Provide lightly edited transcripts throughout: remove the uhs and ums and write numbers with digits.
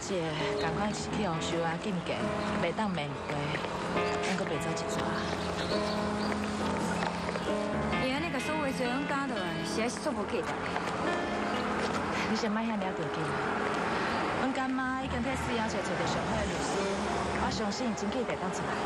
这赶快去用收啊紧件，袂当免费，咱搁白走一撮。 伊安尼甲所有做拢打落来，实在是做无价值。 你先莫遐了着紧。阮干妈已经替四幺姐找到上好的律师，我相信真气会当出来。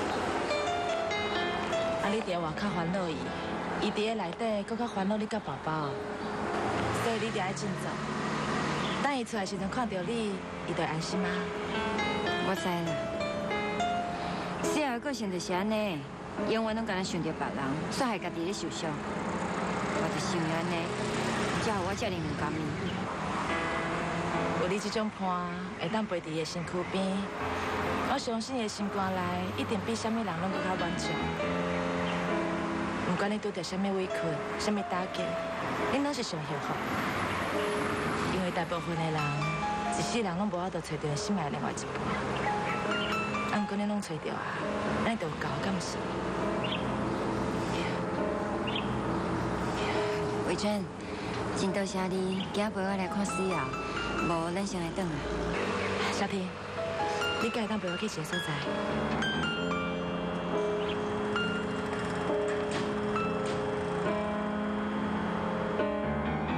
啊，你伫外口烦恼伊，伊伫个内底搁较烦恼你甲宝宝，所以你得爱尽早。等伊出来时阵看到你，伊就安心啊。 我知啦，四幺的个性就是安尼，永远拢敢若想着别人，煞害家己咧受伤。我就想安尼，才有我遮尔两甘伊。 有你这种伴，会当陪伫伊的身躯边，我相信伊的心肝内一定比啥物人拢搁较顽强。不管你拄着啥物委屈、啥物打击，你拢是上幸福。因为大部分的人一世人拢无法度找到心爱的另外一半，啊，不过你拢找到啊，咱就有够，敢毋是？ 伟珍，真多谢你今仔陪我来看四瑶，无咱先来转啊。 小婷，你敢会当陪我去一个所在？